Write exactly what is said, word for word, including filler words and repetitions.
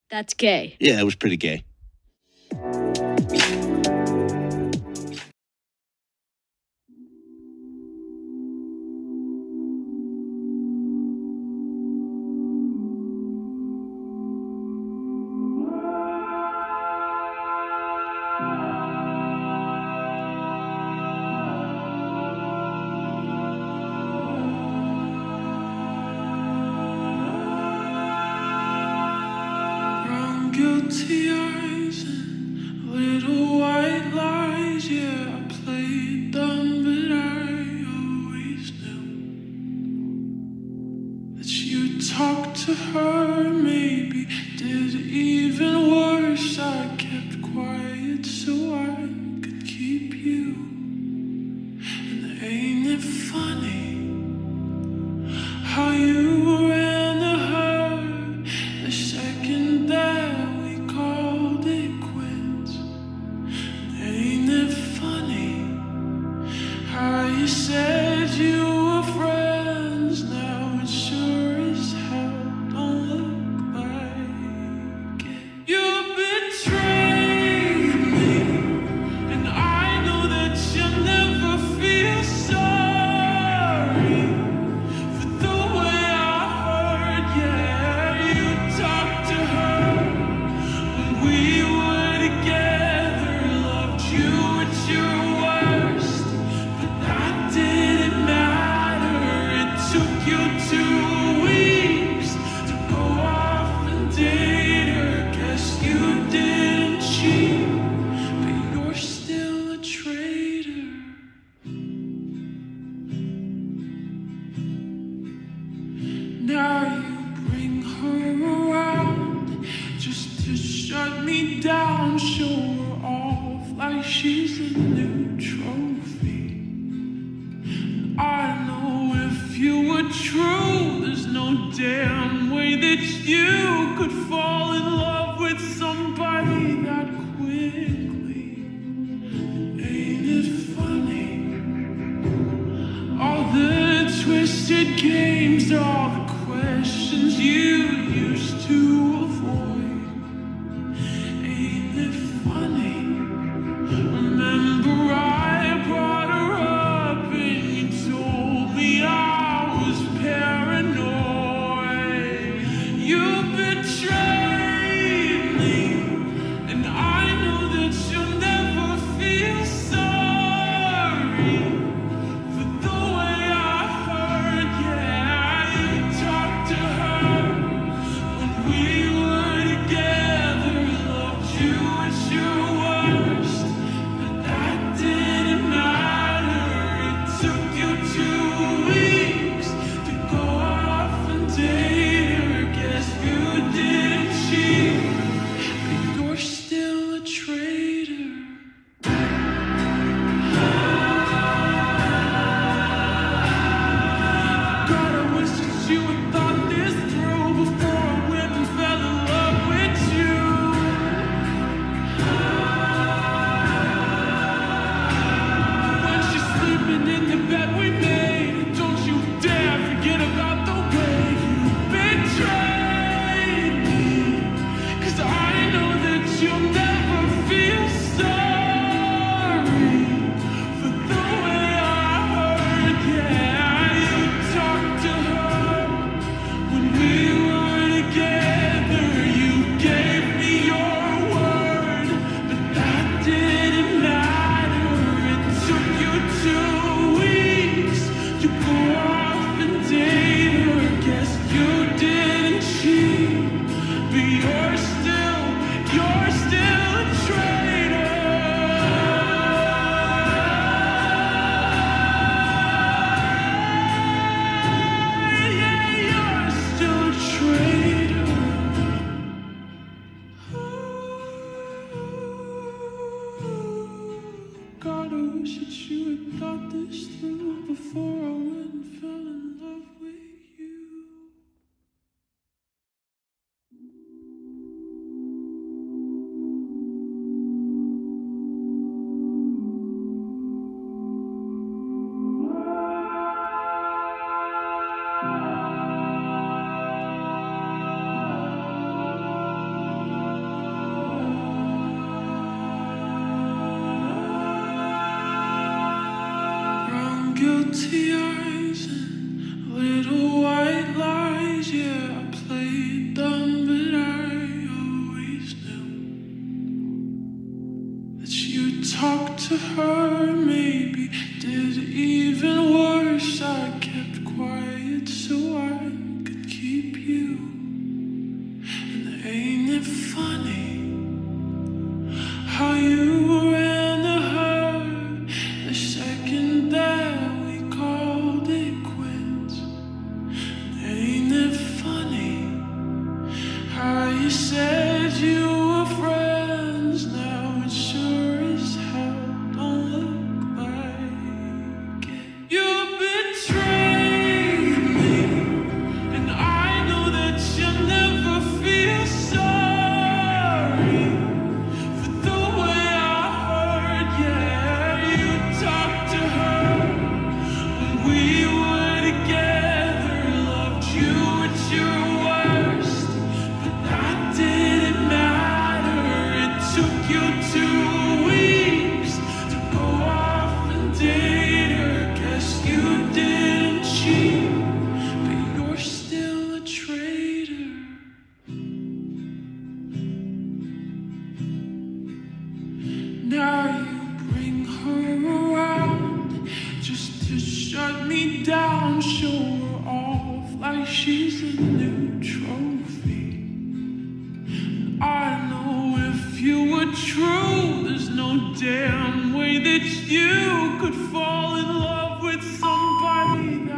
That's gay. Yeah, it was pretty gay. Guilty eyes and little white lies. Yeah, I played dumb, but I always knew that you talked to her. Maybe did even worse. I kept quiet so I could keep you. And ain't it funny how you ran to her the second that called it quits? Ain't it funny how you said you were friends? Now it sure as hell don't look like it. You betrayed me, and I know that you'll never feel sorry for the way I hurt. Yeah, you talked to her. We were together, loved you at your worst, but that didn't matter. It took you two weeks to go off and date her. Guess you didn't cheat, but you're still a traitor. Now you bring her around just to shut me down, show her off like she's a new trophy. I know if you were true, there's no damn way that you could fall in love with somebody that quickly. Ain't it funny? All the twisted games, all the questions you used to avoid. Ain't it funny? Remember I brought her up and you told me I was paranoid. You betrayed me, and I know that you'll never feel sorry for the way I hurt. Yeah, you talked to her when we were together, loved you at your worst, but that didn't matter. It took you two weeks to go off and date her. Guess you didn't cheat, but you're still a traitor. God, I wish that you had thought this through before I went and fell in love with you. When she's sleeping in the bed we made, don't you dare forget about the way you betrayed me. 'Cause I know that you'll never feel sorry for the way I hurt. Yeah, you talked to her when we were together. You gave me your word, but that didn't matter. It took you two weeks to go off and date her. Guess you didn't cheat, but you're still, you're still a traitor. Yeah, you're still a traitor. God, I wish that you had thought this through before I went and fell in love with you. to her, maybe did even worse. I kept quiet so I could keep you. And ain't it funny how you ran to her the second that we called it quits? And ain't it funny how you said you were friends? Now it sure as hell don't look like it. You betrayed me, and I know that you'll never feel sorry for the way I hurt. Yeah, you talked to her when we were together, loved you at your worst, but that didn't matter. It took you two weeks to go off and date her. Guess you didn't cheat, but you're still a traitor. Now you bring her around just to shut me down, show her off like she's a new trophy. I know if you were true, there's no damn way that you could fall in love with somebody